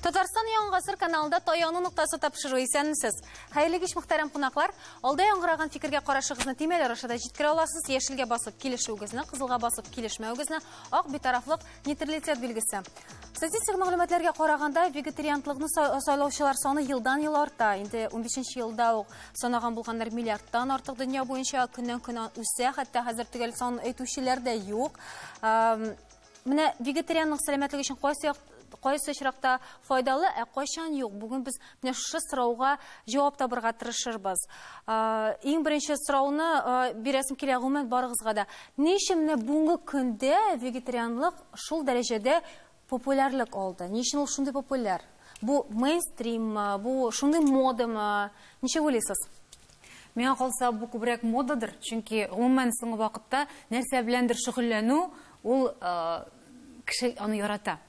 Татарстан Яңа ғасыр каналында Таяну нуктасы тапшыру исәнмесез. Хәерле кич мөхтәрәм кунаклар. Алда яңгыраган фикергә карашыгызны тимәләр ашада җиткерә аласыз. Яшелгә басып килешүгезне, кызылга басып килешмәүгезне, ак битарафлык нейтралитет билгесе. Статистик мәгълүматларга караганда вегетарианлыкны сайлаучылар саны елдан-ел арта. Инде 15нче елда ук санаган булганнар миллиардтан артык дөнья буенча көннән-көн үсә, хәтта хәзер төгәл сан әйтүчеләр дә юк. Менә вегетарианлык сәламәтлеге өчен кайсы очракта файдалы, кайчан юк. Бүген без менә шушы сорауга җавап табырга тырышырбыз. Иң беренче сорауны бирәсем килә гомумән барыгызга да. Ни өчен менә бүгенге көндә вегетарианлык шул дәрәҗәдә популярлык алды? Ни өчен ул шундый популяр? Бу мейнстрим, бу шундый модамы? Ничек уйлыйсыз? Миңа калса бу күбрәк модадыр, чөнки гомумән соңгы вакытта нәрсә беләндер шөгыльләнү ул кеше аны ярата.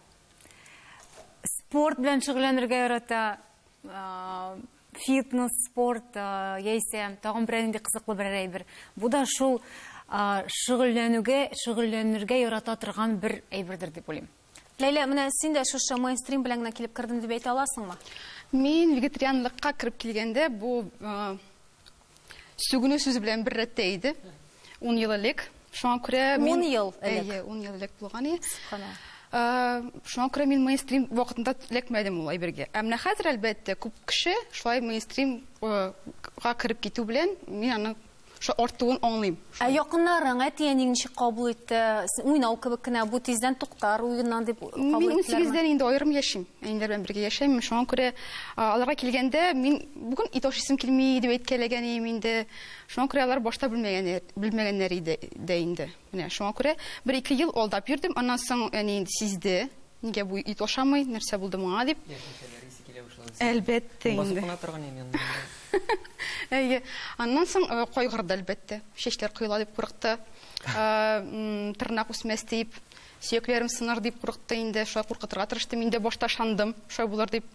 Спорт белән шөгыльләнергә ярата, фитнес, спорт, яисә тагын берәр инде кызыклы берәр әйбер. Бу да шул шөгыльләнергә ярата торган бер әйбердер дип уйлыйм. Ләйлә, менә син дә шушы мейнстрим белән генә килеп кирдем дип әйтә аласыңмы? Мин вегетарианлыкка кирип килгәндә бу сүгенү сүз белән бер рәттә иде. 10 ел элек. Шуңа күрә мин 10 ел элек. 10 ел элек булган иде. Шуңа күрә мин мейнстрим вакытында эләкмәдем ул әйбергә. Әмма хәзер әлбәттә күп кеше шулай мейнстримга кирип китү белән мин аны артуын аңлыйм. Якыннарың әтиәнең ничек кабул итте? Уйнау кебек кенә бу тиздән туктар уеннан дип кабул иттеләр. Мин 18дән инде аерым яшим. Әниләр белән бергә яшәйм. Шуңа күрә аларга килгәндә мин бүген ит ашыйсым килми дип әйткәләгән идем инде. Шуңа күрә алар башта белмәгәннәр иде инде. Менә шуңа күрә 1-2 ел алдап йөрдем. Аннан соң әни инде сизде. Нигә бу ит ашамый, нәрсә булды моңа дип. Әлбәттә инде. Аннан соң кайгырды әлбәттә. Чәчләр кыйла дип курыкты. Тырнак үсмәс дип, сөякләрем сыныр дип курыкты инде. Шулай куркытырга тырыштым. Инде башта шандым, шулай булыр дип.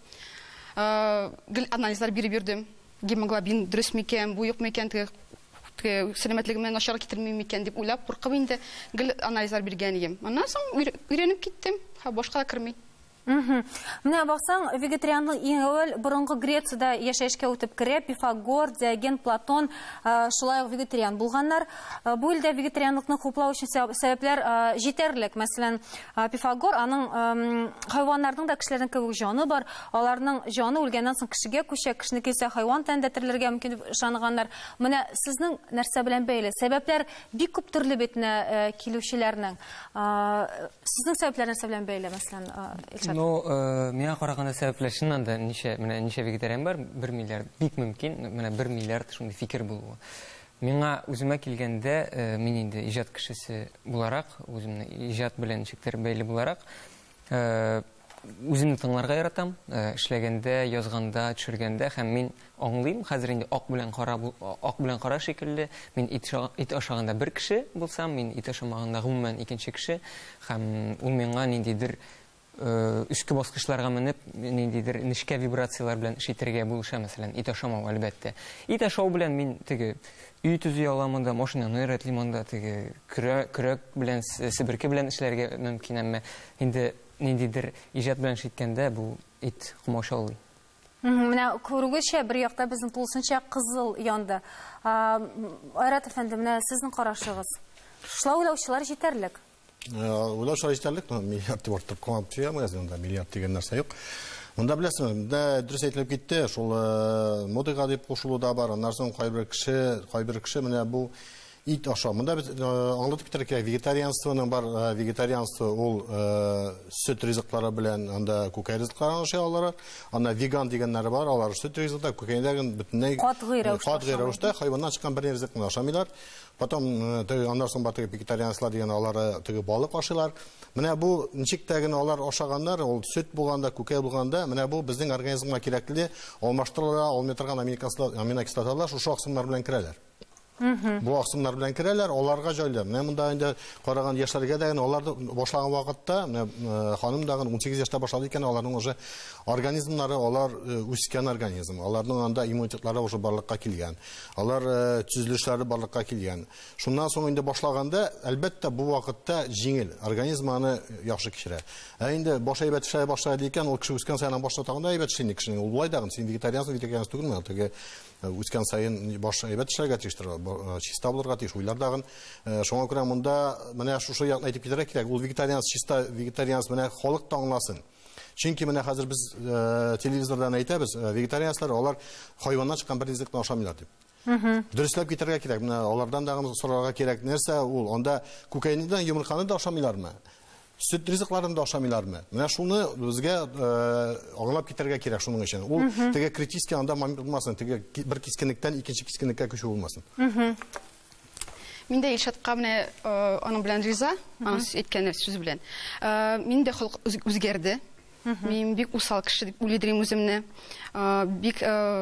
Гел анализлар биреп йөрдем. Гемоглобин дөрес микән, бу юк микән, сәламәтлегемне начар китерми микән дип уйлап куркып инде гел анализлар биргән идем. Аннан соң өйрәнеп киттем. Башка да кирми. Менә баксаң, вегетарианлык иң әүвәл борынгы Грециядә яшәешкә үтеп керә. Пифагор, Диоген, Платон шулай ук вегетариан булганнар. Бу илдә вегетарианлыкны хуплау өчен сәбәпләр җитәрлек. Мәсәлән, Пифагор аның хайваннарның да кешеләрнең кебек җаны бар. Аларның җаны үлгәннән соң кешегә күчә, кешене килсә хайван тәндә терелергә мөмкин дип ышанганнар. Менә сезнең нәрсә белән бәйле? Сәбәпләр бик күп төрле битне килүчеләрнең. Сезнең сәбәпләр нәрсә белән бәйле, мәсәлән, Миңа караганда сәбәпләр чыннан да ничә вегетариан бар? 1 миллиард. Бик мөмкин, менә 1 миллиард шундый фикер булуы. Миңа үземә килгәндә, мин инде иҗат кешесе буларак, үземне иҗат белән ничектер бәйле буларак, үземне тыңларга яратам, эшләгәндә, язганда, төшергәндә һәм мин аңлыйм. Хәзер инде ак белән кара шикелле, мин ит ашаганда бер кеше булсам, мин ит ашамаганда гомумән икенче кеше һәм ул миңа ниндидер үске баскычларга менеп, ниндидер нечкә вибрациялар белән ишетергә булыша, мәсәлән, ит ашамау әлбәттә. Ит ашау белән мин теге үй төзи алам да, машинаны рәтлим анда, теге көрәк белән, себерке белән эшләргә мөмкин, әмма инде ниндидер иҗат белән ишеткәндә бу ит комачаулый. Менә күрүгезчә бер якта безнең тулысынча кызыл янды. Айрат әфәнде, менә сезнең карашыгыз. Шулай уйлаучылар җитәрлек. Уйлаучылар җитәрлек, миллиард дип артып калып тия, мәгазинда миллиард дигән нәрсә юк. Монда беләсезме, дөрес әйтелеп китте, шул модага дип кушылу да бар. Аннан соң кайбер кеше менә бу ит аша. Монда без аңлатып китәргә кирәк, вегетарианствоның бар, вегетарианство ул сөт ризыклары белән, анда күкәй ризыкларын ашый алар. Анда веган дигәннәр бар, алар сөт ризыклы, күкәйләрен бөтенләй катгый рәвештә хайваннан чыккан бер ризыкны ашамыйлар. Потом аннан соң бар вегетарианслар дигән алар балык ашыйлар. Менә бу ничек тә генә алар ашаганнар, ул сөт булганда, күкәй булганда, менә бу безнең организмга кирәкле алмаштырыла алмый торган аминокислоталар шушы аксымнар белән керәләр. Бу аксымнар белән керәләр, аларга җайлы. Менә монда инде караган яшьләргә дә алар башлаган вакытта, менә ханым дагы 18 яшьтә башлады икән, аларның уже организмнары, алар үскән организм. Аларның анда иммунитетлары уже барлыкка килгән. Алар төзелешләре барлыкка килгән. Шуннан соң инде башлаганда, әлбәттә бу вакытта җиңел, организм аны яхшы кичерә. Инде баш әйбәт эшләй башлады икән, ул кеше үскән саен башлаганда әйбәт эшләнде кешенең. Ул булай дагы, син вегетарианство түгелме? Теге үскән саен баш әйбәт эшләргә тиештер. Чиста булырга тиеш. Уйлардагы шуңа күрә монда менә шушы ягын әйтеп китәргә кирәк. Ул вегетарианство, чиста вегетарианство менә халык та аңласын. Чөнки менә хәзер без телевизордан әйтәбез, вегетарианслар алар хайваннан чыккан бер ризыкны ашамыйлар дип. Дөрестләп китәргә кирәк. Менә алардан дагы сорарга кирәк. Нәрсә ул? Анда күкәйнедан йомырканы да ашамыйлармы? Süt ризыкларын да ашамыйлармы? Менә шуны безгә аңлап китәргә кирәк шуның өчен. Ул теге критический анда момент булмасын, теге бер кискенлектән икенче кискенлеккә күчү булмасын. Мин дә Илшатка менә аның белән риза, аның әйткән сүз белән. Мин дә халык үзгәрде. Мин бик усал кеше дип уйлыйм үземне. Бик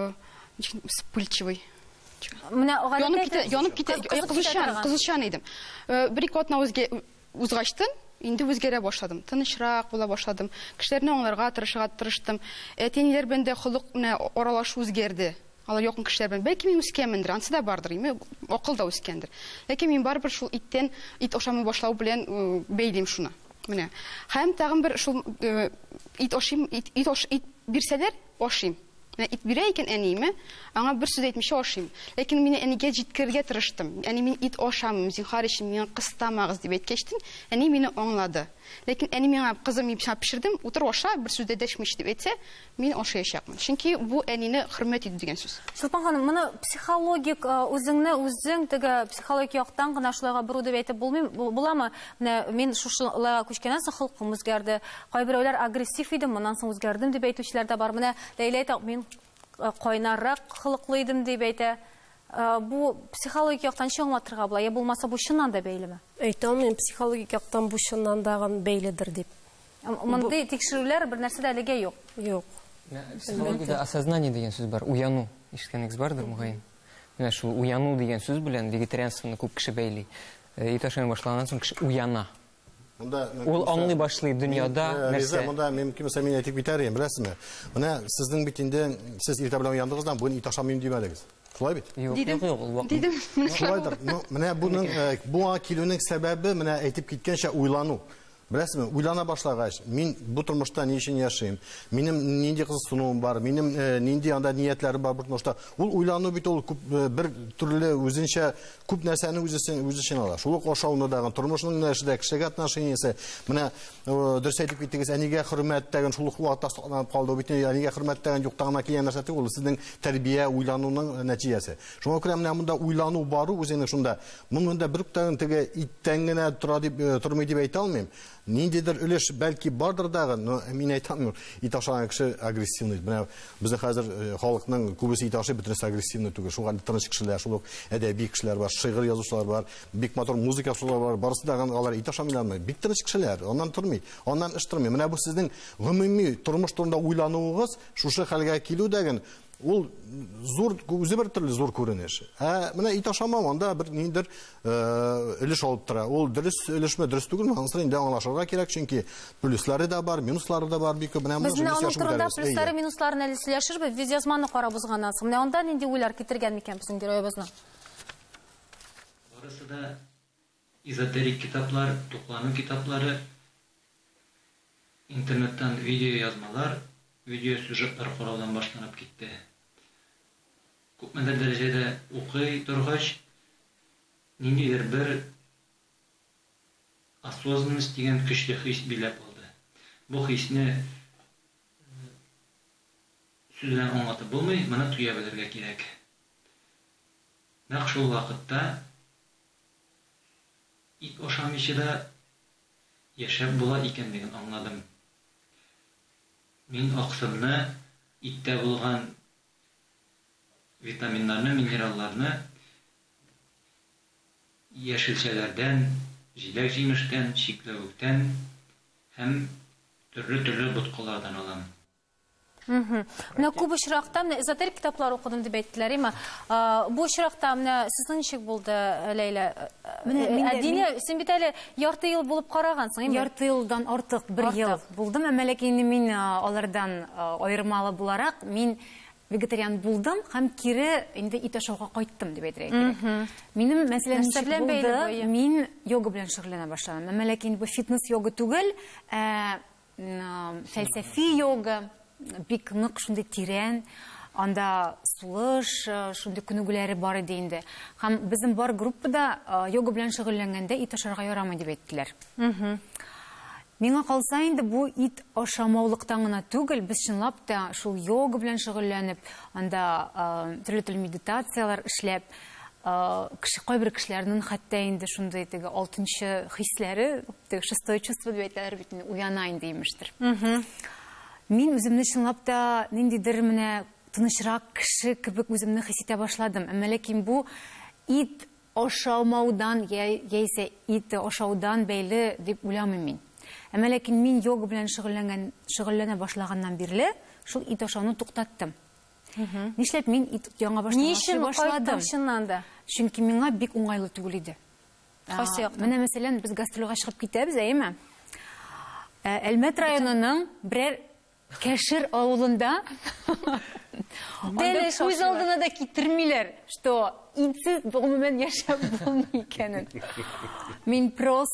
вспыльчивый. Менә янып китә, кызышчан идем. Бер-ике атна узгачтын, инде үзгәрә башладым. Тынычрак була башладым. Кешеләрне аңларга тырыштым. Әтиниләр белән дә холык менә аралашу үзгәрде. Алар якын кешеләр белән. Бәлки мин үскәнмендер, ансы да бардыр, акыл да үскәндер. Ләкин мин барыбер шул ит ашамый башлау белән бәйлим шуны. Менә. Һәм тагын бер шул ит бирсәләр, ашыйм. Ит бирә икән әниме, аңа бер сүз әйтмичә ашыйм. Ләкин мин әнигә җиткергә тырыштым. Әни мин ит ашамыйм, зинһар өчен миңа кыстамагыз дип әйткәчтен, әни мине аңлады. Ләкин әни миңа кызым мин пешердем, утыр аша, бер сүз дә дәшмич дип әйтсә, мин ашаячакмын. Чөнки бу әнине хөрмәт итү дигән сүз. Шулпан ханым, моны психологик үзең теге психологик яктан гына шулайга бирү дип әйтеп буламы? Менә мин шушыларга күчкәннән соң халкым үзгәрде. Кайберәүләр агрессив иде, моннан соң үзгәрдем дип әйтүчеләр дә бар. Менә Ләйлә әйтә, мин кайнаррак хылыклы идем дип әйтә. Бу психологик яктан чоңлатырга була, я булмаса бу чыннан да бәйлеме? Әйтәм, мен психологик яктан бу чыннан да бәйледер дип. Мондай тикшерүләр бер нәрсә дә әлегә юк. Юк. Психологиядә осознание дигән сүз бар, уяну. Ишеткәнегез бардыр, мөгаен. Менә шул уяну дигән сүз белән вегетарианствоны күп кеше бәйли. Ит ашамый башлаганнан соң кеше уяна. Ул аңлый башлый дөньяда нәрсә. Монда мөмкин булса мин әйтеп битәрем, беләсезме? Менә сезнең бит инде сез иртә белән уяндыгыздан бүген ит ашамыйм димәдегез. Шулай бит? Дидем. Шулайдыр. Менә буның буга килүнең сәбәбе менә әйтеп киткәнчә уйлану. Беләсезме, уйлана башлагач, мин бу тормышта ни өчен яшим? Минем нинди кызыксынуым бар? Минем нинди анда ниятләрем бар бу тормышта? Ул уйлану бит ул бер төрле үзенчә күп нәрсәне үз өчен ала. Шул ук ашауны дагы тормышның нәрсәдә кешегә отношениесе. Менә дөрес әйтеп киттегез, әнигә хөрмәт тагын шул ук вакытта сакланып калды. Бит әнигә хөрмәт тагын юктагына килгән нәрсә түгел, сезнең тәрбия, уйлануның нәтиҗәсе. Шуңа күрә менә монда уйлану бару үзенең шунда. Монда бер тагын теге иттән генә тормый дип әйтә алмыйм. Ниндидер өлеш бәлки бардыр дагы, но мин әйтәм, ит ашаган кеше агрессивный. Менә безнең хәзер халыкның күбесе ит ашый, бөтенесе агрессивный түгел. Шуңа тыныч кешеләр, шул ук әдәби кешеләр бар, шигырь язучылар бар, бик матур музыка язучылар бар. Барысы да алар ит ашамыйлармы? Бик тыныч кешеләр, аннан тормый, аннан эш тормый. Менә бу сезнең гомуми тормыш турында уйлануыгыз, шушы хәлгә килү дәген ул зур, үзе бер төрле зур күренеш. Менә ит ашамау анда бер ниндер өлеш алып тора. Ул дөрес өлешме, дөрес түгелме? Анысы инде аңлашырга кирәк, чөнки плюслары да бар, минуслары да бар бик. Менә без аның турында плюслары, минусларын әле сөйләшербез. Видеозманны карап узганнан соң. Менә анда нинди уйлар китергән микән безнең героебызның? Барысы да эзотерик китаплар, туклану китаплары, интернеттан видео язмалар, видео сюжетлар караудан башланып китте. Күпмедер дәрәҗәдә укый торгач, ниндидер бер осознанность дигән көчле хис биләп алды. Бу хисне сүз белән аңлатып булмый, моны туя белергә кирәк. Нәкъ шул вакытта ит ашамыйча да яшәп була икәнлеген аңладым. Мин аксымны, иттә булган витаминнарны, минералларны яшелчәләрдән, җиләк-җимештән, чикләвектән һәм төрле боткалардан алам. Менә күп очракта, менә эзотерик китаплар укыдым дип әйттеләр, име? Бу очракта менә сезнең ничек булды, Ләйлә? Әдине, син бит әле ярты ел булып карагансың, име? Ярты елдан артык, 1 ел булдым. Ләкин мин алардан аермалы буларак, мин вегетариан булдым һәм кире инде ит ашауга кайттым дип әйтергә кирәк. Минем мәсьәләм ничек булды? Мин йога белән шөгыльләнә башладым. Ләкин бу фитнес йога түгел, фәлсәфи йога, бик нык шундый тирән, анда сулыш, шундый күнегүләре бар иде инде. Һәм безнең бар группада йога белән шөгыльләнгәндә ит ашарга ярамый дип әйттеләр. Миңа калса инде бу ит ашамаулыктан гына түгел, без чынлап та шул йога белән шөгыльләнеп, анда төрле медитациялар эшләп, кайбер кешеләрнең хәтта инде шундый теге 6нчы хисләре, теге 6-е чувство дип әйтәләр бит, уяна инде имештер. Мин үземне чынлап та ниндидер менә тынычрак кеше кебек үземне хис итә башладым. Ләкин бу ит ашамаудан яисә ит ашаудан бәйле дип уйламыйм мин. Ләкин мин йога белән шөгыльләнә башлаганнан бирле шул ит ашауны туктаттым. Нишләп мин ит яңа башладым? Чыннан да? Чөнки миңа бик уңайлы түгел иде. Менә мәсәлән, без гастрольгә чыгып китәбез, әйме? Әлмәт районының берәр Кәшир авылында үз алдына да китермиләр, что итсез гомумән яшәп булмый икәнен. Мин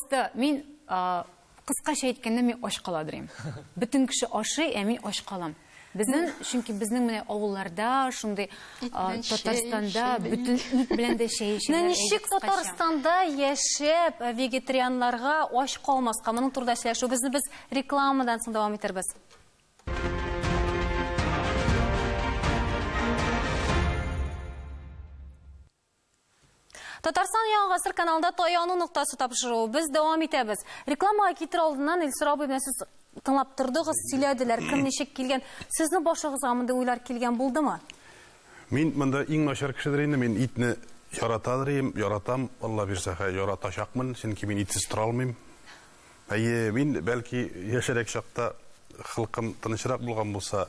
кыскача әйткәндә, мин аш каладырым. Бөтен кеше ашый, ә мин аш калам. Чөнки безнең менә авылларда, шундый Татарстанда бөтен ит белән дә чәй эчәләр. Ничек Татарстанда яшәп вегетарианнарга аш калмаска? Моның турында сөйләшүбезне без рекламадан соң дәвам итербез. Татарстан Яңа гасыр каналында Таяну нуктасы тапшыру. Без дәвам итәбез. Рекламага китер алдыннан Илсур абый белән сез тыңлап тордыгыз, сөйләделәр, кем ничек килгән. Сезнең башыгызга мондый уйлар килгән булдымы? Мин монда иң начар кешедер инде, мин итне яратам, Алла бирсә, яратачакмын, чөнки мин итсез тора алмыйм. Мин бәлки яшәрәк чакта халкым тынычрак булган булса,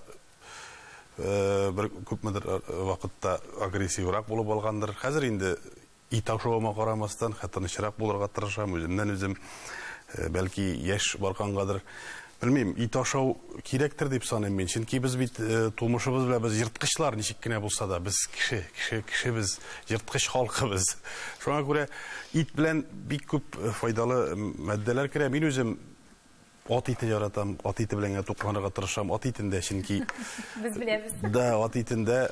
бер күпмедер вакытта агрессиврак булып алгандыр. Хәзер инде ит ашауыма карамастан, тынычрак булырга тырышам, үземнән үзем бәлки яшь баргангадыр. Белмим, ит ашау кирәктер дип саныйм мин. Чөнки без бит тумышыбыз белән без йырткычлар ничек кенә булса да, без кеше без йырткыч халкыбыз. Шуңа күрә ит белән бик күп файдалы матдәләр керә. Мин үзем ат ите яратам, ат ите белән тукланырга тырышам, ат итендә, чөнки без беләбез. Да, ат итендә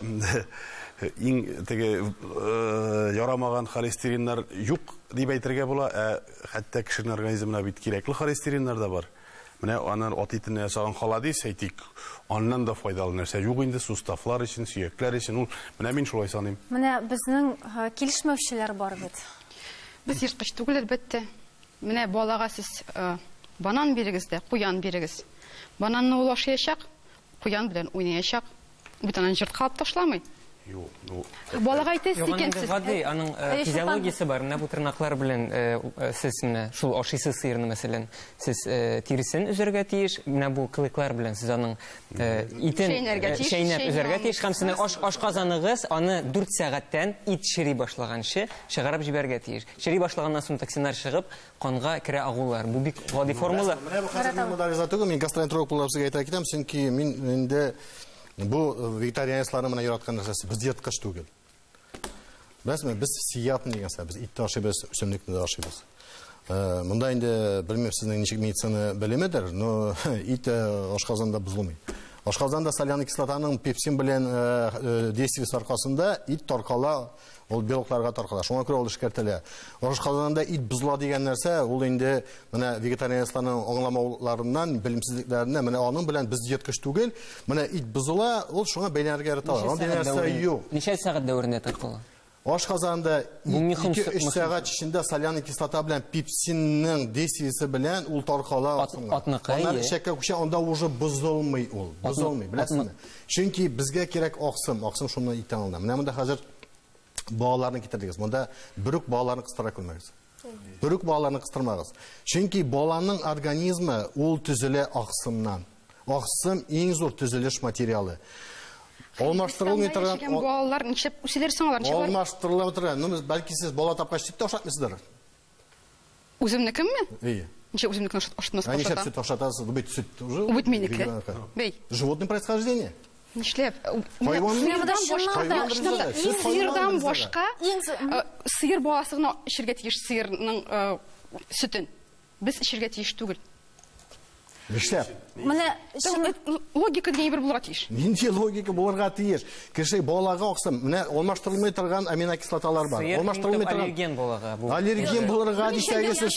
иң теге ярамаган холестериннар юк дип әйтергә була, хәтта кешенең организмына бит кирәкле холестериннар да бар. Менә аның ат итенә ясаган халадис әйтик, аннан да файдалы нәрсә юк инде, суставлар өчен, сөякләр өчен. Менә мин шулай саныйм. Менә безнең килешмәүчеләр бар бит. Без йырткыч түгел, әлбәттә. Менә балага сез банан бирегез дә, куян бирегез. Бананны ул ашаячак, куян белән уйнаячак. Бит анан җырткалап ташламый. Балага әйтәсез икән сез. Гади, аның физиологиясе бар. Менә бу тырнаклар белән сез шул ашыйсыз сыерны мәсәлән, сез тиресен үзәргә тиеш, менә бу кылыклар белән сез аның итен шәйнәп үзәргә тиеш, һәм сезнең ашказаныгыз аны 4 сәгатьтән ит шири башлаганчы чыгарып җибәргә тиеш. Шири башлаганнан соң токсиннар чыгып, канга керә агулар. Бу бик гади формула. Менә бу хәзер монда түгел, мин гастроэнтеролог булып сезгә әйтә китәм, чөнки мин инде бу вегетарианецларны менә яраткан нәрсәсе, без йырткыч түгел. Без сиятын дигән сәбез, ит ашыйбыз, үсемлекне дә ашыйбыз. Монда инде белмәм сезнең ничек медицина белемедер, но ит ашказанда бозылмый. Ашказанда соляный кислотаның пепсин белән действиесе аркасында ит таркала, ул белокларга таркала. Шуңа күрә ул эшкәртелә. Ашказанда ит бозыла дигән нәрсә, ул инде менә вегетарианецларның аңламауларыннан, белемсезлекләреннән, менә аның белән без йырткыч түгел, менә ит бозыла, ул шуңа бәйләнергә ярата. Андый нәрсә юк. Ничә сәгать дәверендә таркала? Ашказанда 2-3 сәгать эчендә соляный кислота белән пепсинның действиесе белән ул таркала. Аннан шәккә күчә, анда уже бозылмый ул. Бозылмый, беләсезме? Чөнки безгә кирәк аксым шуны иттән алына. Менә монда хәзер балаларны китердегез. Монда бүрек балаларны кыстыра күрмәгез. Бүрек балаларны кыстырмагыз. Чөнки баланың организмы ул төзелә аксымнан. Аксым иң зур төзелеш материалы. Алмаштырылмый торган балалар ничек үселер соңлар ничек? Алмаштырылмый торган. Ну, бәлки сез бала тапкач дип ашатмыйсыздар. Үземнекеме? Ие. Ничек үземнекне ашатмаска? Они сейчас süt ашатасыз, бу бит süt уже. Бу бит минеке. Бей. Животное происхождение. Нишләп? Сыердан башка сыер баласы гына ишергә тиеш сыерның сөтен. Без ишергә тиеш түгел. Нишләп? Менә Логика дигән бер булырга тиеш. Нинди логика булырга тиеш? Кеше балага аксым, менә алмаштырылмый торган аминокислоталар бар. Алмаштырылмый торган аллерген балага бу. Аллерген булырга дисәгез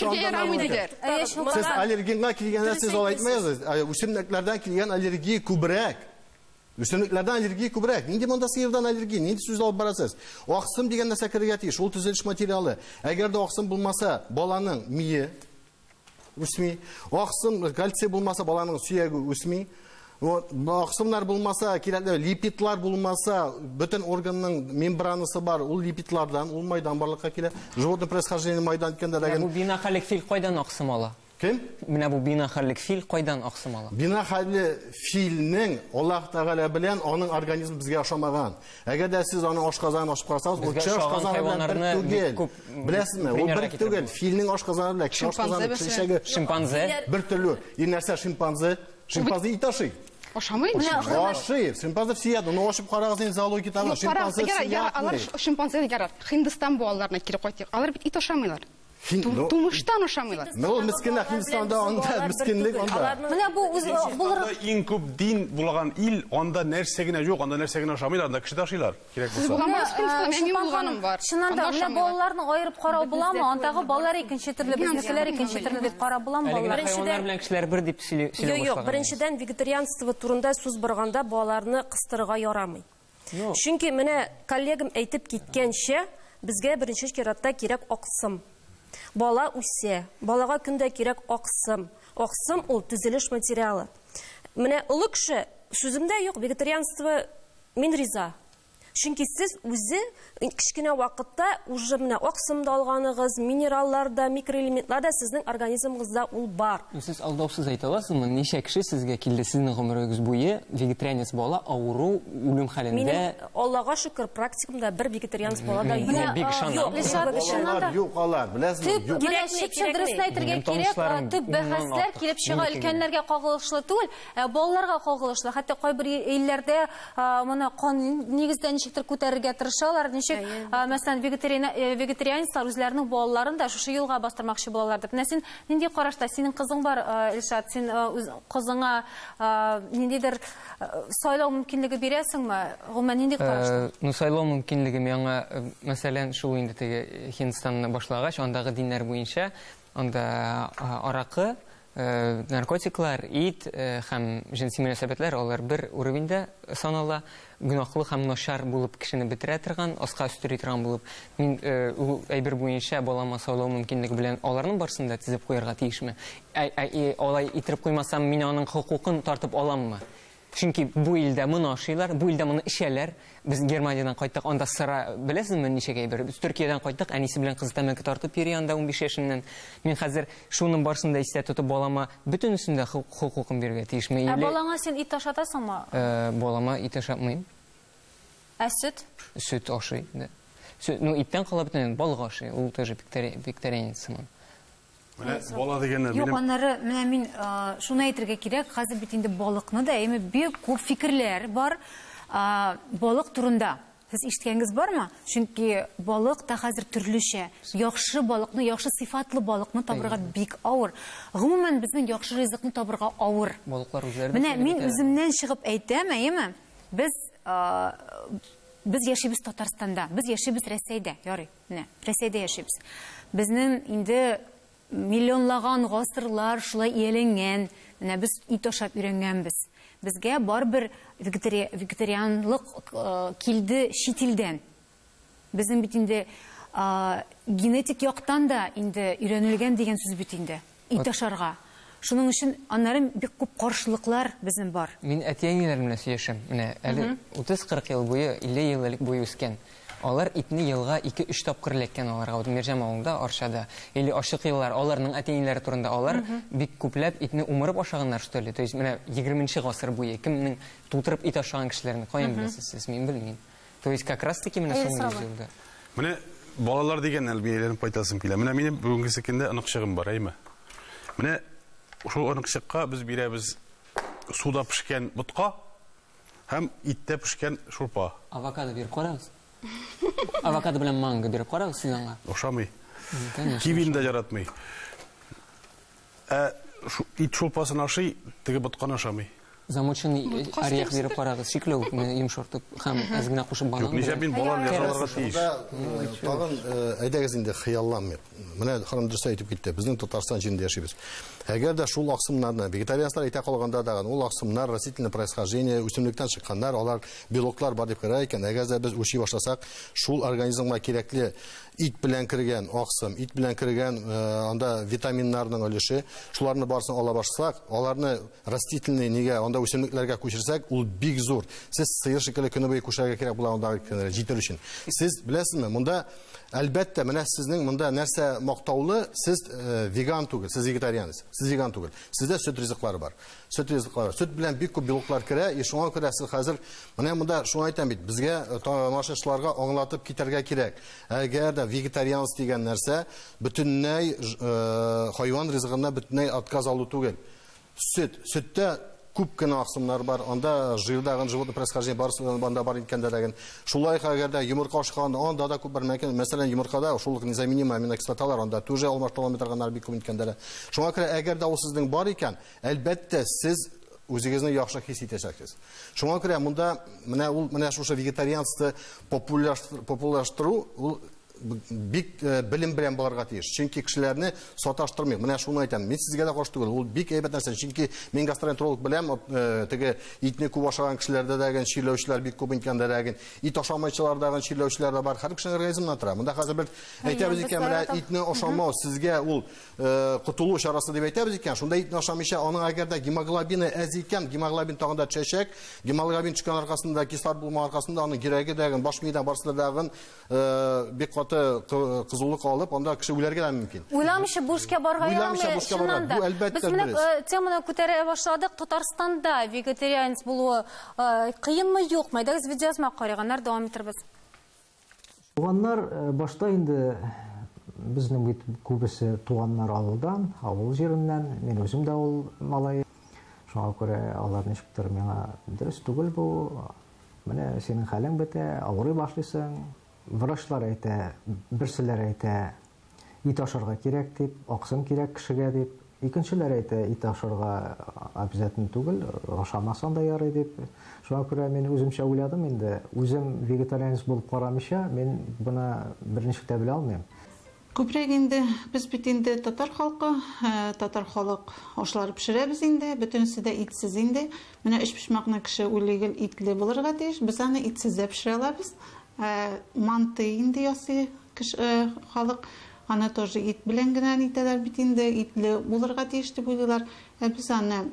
сез аллергенга килгәндә сез ул әйтмәгез. Үсемлекләрдән килгән аллергия күбрәк. Үсемлекләрдән аллергия күбрәк. Нинди монда сыердан аллергия? Нинди сүз алып барасыз? Аксым дигән нәрсә кергә тиеш. Ул төзелеш материалы. Әгәр дә аксым булмаса, баланың мие үсми. Аксым кальций булмаса, баланың сөяге үсми. Аксымнар булмаса, кирәкле липидлар булмаса, бөтен органның мембранасы бар. Ул липидлардан, ул майдан барлыкка килә. Животное происхождение майдан дигәндә дәгән. Бу бинахалик фил кайдан аксым ала? Кем? Менә бу бинахалик фил кайдан аксым ала? Бинахалик филнең Аллаһ Тәгалә белән аның организм безгә ашамаган. Әгәр дә сез аның ашказанын ачып карасагыз, ул кеше ашказаны белән бер түгел. Беләсезме? Ул бер түгел. Филнең ашказаны белән кеше ашказаны кешегә шимпанзе бер төрле. Нәрсә шимпанзе? Шимпанзе ит ашый. Ашамый? Ашый. Шимпанзе все, но ашып карагыз инде зоология китабы. Шимпанзе алар шимпанзе ярар. Һиндстан балаларына кире кайтыйк. Алар бит ит ашамыйлар. Тумыштан ашамыйлар. Ну, мискинлек Һиндстанда анда мискинлек анда. Менә бу булыр Иң күп дин булаган ил, анда нәрсә генә юк, анда нәрсә генә ашамыйлар, анда кеше ашыйлар. Кирәк булса. Шуннан да менә балаларны айырып карау буламы? Андагы балалар икенче төрле, безнекеләр икенче төрле дип карап буламы балалар? Хайваннар белән кешеләр бер дип сөйләп башлаган. Юк, беренчедән вегетарианство турында сүз барганда балаларны кыстырырга ярамый. Чөнки менә коллегам әйтеп киткәнчә, безгә беренче чиратта кирәк аксым. Бала үсә, балага көндә кирәк аксым. Аксым ул төзелеш материалы. Менә олы кеше сүземдә юк, вегетарианство мин риза. Чөнки сез үзе кичкенә вакытта уже менә аксым да алганыгыз, минераллар да, микроэлементлар да сезнең организмыгызда ул бар. Сез алдаусыз әйтә аласызмы? Ничә кеше сезгә килде сезнең гомерегез буе вегетарианец бала авыру, үлем хәлендә? Минем Аллага шөкер практикумда бер вегетарианец бала да юк. Юк, алар, беләсезме? Юк. Менә шипшен дөресен әйтергә кирәк, төп бәхәсләр килеп чыга өлкәннәргә кагылышлы түгел, балаларга кагылышлы. Хәтта кайбер илләрдә моны кан нигездә ничектер күтәрергә тырышалар. Ничек, мәсәлән, вегетарианецлар үзләренең балаларын да шушы юлга бастырмакчы булалар дип. Менә син нинди карашта? Синең кызың бар, Илшат, син кызыңа ниндидер сайлау мөмкинлеге бирәсеңме? Гомумән нинди карашта? Ну, сайлау мөмкинлеге миңа, мәсәлән, шул инде теге Һиндстанны башлагач, андагы диннәр буенча, анда аракы, наркотиклар, ит һәм җинси мөнәсәбәтләр алар бер уровеньдә санала. Гөнаһлы һәм начар булып кешене бетерә торган, аска үстерә торган булып, мин ул әйбер буенча балама сайлау мөмкинлеге белән аларның барсында тизеп куярга тиешме? Алай итеп куймасам, мин аның хукукын тартып аламмы? Чөнки бу илдә моны ашыйлар, бу илдә моны ишәләр. Без Германиядән кайттык, анда сыра, беләсезме, ничек әйбер? Без Төркиядән кайттык, әнисе белән кызы тәмәке тартып йөри анда 15 яшеннән. Мин хәзер шуның барсында истә тотып балама бөтенесендә хукукын бирергә тиешме? Балаңа син ит ашатасыңмы? Балама ит ашатмыйм. Сөт? Сөт ашый. Ну, иттән кала бөтен балык ашый. Ул тоже вегетарианец сыман. Бала дигәннәр Юк, аннары менә мин шуны әйтергә кирәк, хәзер бит инде балыкны да әйме бик күп фикерләр бар балык турында. Сез ишеткәнгез бармы? Чөнки балык та хәзер төрлечә. Яхшы балыкны, яхшы сыйфатлы балыкны табырга бик авыр. Гомумән безнең яхшы ризыкны табырга авыр. Балыклар үзләре. Менә мин үземнән чыгып әйтәм, әйме? Без яшибез Татарстанда, без яшибез Рәсәйдә, ярый. Менә Рәсәйдә яшибез. Безнең инде миллионлаган гасырлар шулай ияләнгән, менә без ит ашап өйрәнгәнбез. Безгә барбер вегетарианлык килде шитилдән. Безнең бит инде генетик яктан да инде өйрәнелгән дигән сүз бит инде. Ит ашарга. Шуның өчен аннары бик күп каршылыклар безнең бар. Мин әти-әниләр белән сөйләшәм. Менә әле 30-40 ел буе, 50 ел элек буе үскән. Алар итне елга 2-3 тапкыр эләккән аларга. Мержәм авылында, Арчада. Или Ашык еллар, аларның әтиниләре турында алар бик күпләп итне умырып ашаганнар шулай. То есть менә 20-нче гасыр буе кемнең тутырып ит ашаган кешеләрне каян беләсез сез? Мин белмим. То есть как раз таки менә соңгы елда. Менә балалар дигән әлбияләрен кайтасым килә. Менә минем бүгенге секендә ыныкчыгым бар, әйме. Менә шул ыныкчыкка без бирәбез суда пешкән бутка һәм иттә пешкән шурпа. Авокадо биреп карагыз. Авокадо белән манго биреп карагыз сез аңа. Ошамый. Кивин дә яратмый. Ит шурпасын ашый, теге бутканы ашамый. Замоченный орех биреп карагыз. Шикләү йомшартып һәм әзгенә кушып банан. Ничә мин баланы ясаларга тиеш. Тагын әйдәгез инде хыялланмыйк. Менә ханым дөрес әйтеп китте. Безнең Татарстан җирендә яшибез. Әгәр дә шул аксымнарны вегетарианслар әйтә калганда да ул аксымнар растительное происхождение, үсемлектән чыкканнар, алар белоклар бар дип карар икән. Әгәр дә без уши башласак, шул организмга кирәкле ит белән кергән аксым, ит белән кергән анда витаминнарның өлеше, шуларны барсын ала башласак, аларны растительный нигә анда үсемлекләргә күчерсәк, ул бик зур. Сез сыер шикелле көне буе күчәргә кирәк була анда җитер өчен. Сез беләсезме, монда әлбәттә менә сезнең монда нәрсә мактаулы, сез веган түгел, сез вегетариансыз. Сез веган түгел. Сездә сөт ризыклары бар. Сөт ризыклары. Сөт белән бик күп белоклар керә, шуңа күрә сез хәзер менә монда шуны әйтәм бит, безгә тамашачыларга аңлатып китәргә кирәк. Әгәр дә вегетарианс дигән нәрсә бөтенләй хайван ризыгына бөтенләй отказ алу түгел. Сөттә күп кенә аксымнар бар, анда жирдагы животное происхождение банда бар икәндәген. Шулай әгәр дә йомырка ашканда анда да күп бар мөмкин. Мәсәлән, йомыркада шул незаменимый аминокислоталар анда тоже алмаштырылган торганнар бик күп икәндәләр. Шуңа күрә әгәр дә ул сезнең бар икән, әлбәттә сез үзегезне яхшы хис итәсегез. Шуңа күрә монда менә шушы вегетарианство популярлаштыру ул бик белем белән булырга тиеш. Чөнки кешеләрне саташтырмый. Менә шуны әйтәм. Мин сезгә дә каршы түгел. Ул бик әйбәт нәрсә. Чөнки мин гастроэнтеролог беләм, теге итне күп ашаган кешеләрдә дәгән чирләүчеләр бик күп икәндәген. Ит ашамаучылардагы чирләүчеләр дә бар. Һәр кешенең организмына тора. Монда хәзер бер әйтәбез икән, менә итне ашамау сезгә ул кутулу чарасы дип әйтәбез икән. Шунда итне ашамыйча аның әгәр дә гемоглобины әз икән, гемоглобин тагын да төшәчәк. Гемоглобин төшкән аркасында, кислород булма аркасында аның йөрәге дәгән, баш миядә барысы дәгән бик кызулык алып, анда кеше үләргә дә мөмкин. Уйламыйча бушка барга ярамый. Шуннан да без менә теманы күтәрә башладык. Татарстанда вегетарианец булуы кыенмы, юкмы? Әйдәгез видеосына караганнар, дәвам итәрбез. Туганнар башта инде безнең бит күбесе туганнар авылдан, авыл җиреннән, мин үзем дә ул малай. Шуңа күрә алар ничектер миңа дөрес түгел бу. Менә синең хәлең бетә, авырый башлыйсың. Врачлар әйтә, берселәр әйтә, ит ашарга кирәк дип, аксым кирәк кешегә дип. Икенчеләр әйтә, ит ашарга обязательно түгел, ашамасаң да ярый дип. Шуңа күрә мин үземчә уйладым инде. Үзем вегетарианец булып карамыйча, мин буны берничә дә белә алмыйм. Күбрәк инде без бит инде татар халкы, татар халык ашлар пешерәбез инде, бөтенесе дә итсез инде. Менә эш пешмәкне кеше уйлыгыл итле булырга тиеш, без аны итсез дә пешерә алабыз. Манты инде ясый халык, аны тоже ит белән генә итәләр бит инде, итле булырга тиеш дип уйлыйлар. Без аны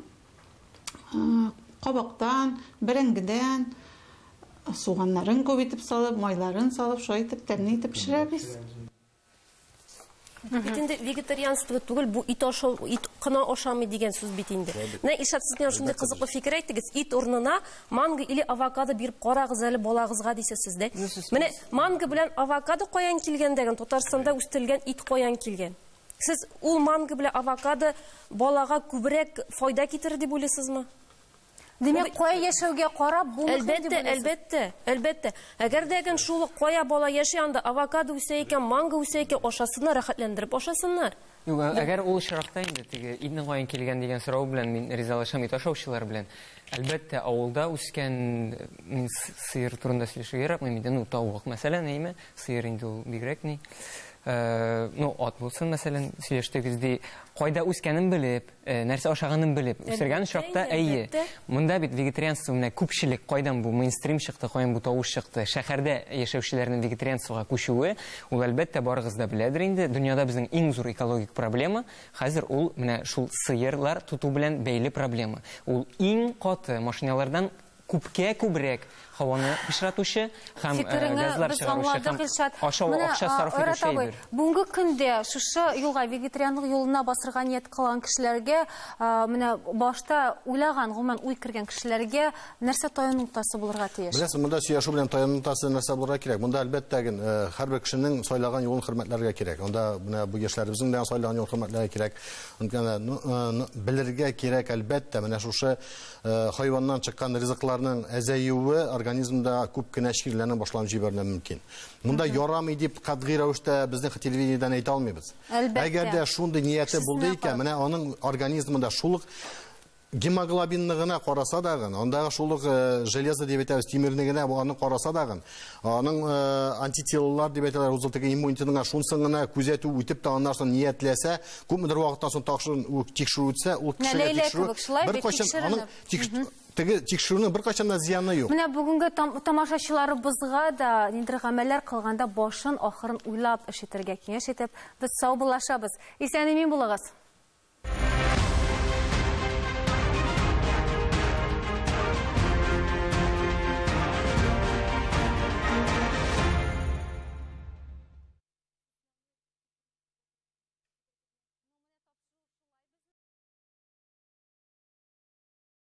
кабактан, бәрәңгедән, суганнарын күп итеп салып, майларын салып, шулай итеп тәмле итеп пешерәбез. Бит инде вегетарианство түгел, бу ит кына ашамый дигән сүз бит инде. Менә Ишат, сезгә шундый кызыклы фикер әйттегез, ит урынына манго или авокадо биреп карагыз әле балагызга дисез дә. Менә манго белән авокадо каян килгән дигән, Татарстанда үстерелгән ит каян килгән? Сез ул манго белән авокадо балага күбрәк файда китерер дип уйлыйсызмы? Демәк, кая яшәүгә карап бу мөһим дип уйлыйсыз? Әлбәттә. Әгәр дәгән шул кая бала яши, анда авокадо үсә икән, манго үсә икән, ашасыннар, рәхәтләндереп ашасыннар. Юк, әгәр ул шаракта инде теге иднең каян килгән дигән сорау белән мин ризалашам ит ашаучылар белән. Әлбәттә, авылда үскән сыер турында сөйләшергә яратмыйм инде. Тавык мәсәлән, әйме? Сыер инде ул бигрәк ни. Ат булсын, мәсәлән, сөйләштегездәй, кайда үскәнен белеп, нәрсә ашаганын белеп, үсергән чакта әйе. Монда бит вегетарианство менә күпчелек кайдан бу мейнстрим чыкты, каян бу тавыш чыкты. Шәһәрдә яшәүчеләрнең вегетарианствога күчүе, ул әлбәттә барыгыз да беләдер инде. Дөньяда безнең иң зур экологик проблема хәзер ул менә шул сыерлар тоту белән бәйле проблема. Ул иң каты машиналардан күпкә күбрәк һаваны пешратучы һәм газлар чыгаручы һәм акча сарыф итүче әйбер. Бүгенге көндә шушы юлга вегетарианлык юлына басырга ният кылган кешеләргә, менә башта уйлаган, гомумән уй кергән кешеләргә нәрсә таяну ноктасы булырга тиеш? Беләсез, монда сөйләшү белән таяну ноктасы нәрсә булырга кирәк? Монда әлбәттә һәрбер кешенең сайлаган юлын хөрмәтләргә кирәк. Онда менә бу яшьләребезнең дә сайлаган юлын хөрмәтләргә кирәк. Белергә кирәк әлбәттә, менә шушы хайваннан чыккан ризыкларның әзәюе организмда күп кенә ширләрне башланып җибәрүе мөмкин. Монда ярамый дип катгый рәвештә безнең телевидениедән әйтә алмыйбыз. Әгәр дә шундый нияте булды икән, менә аның организмында шулык гемоглобинны гына караса дагы, андагы шулык железо дип әйтәбез, тимирне генә аны караса дагы, аның антителолар дип әйтәләр, узылтыгы иммунитетына шунсын гына күзәтү үтеп тә аннан соң ниятләсә, күпмедер вакыттан соң тикшерү үтсә, ул кешегә тикшерү беркайчан аның тикшерүнең беркайчан да зыяны юк. Менә бүгенге тамашачыларыбызга да ниндидер гамәлләр кылганда башын ахырын уйлап эш итәргә киңәш итеп, без сау булашабыз. Исән-имин булыгыз.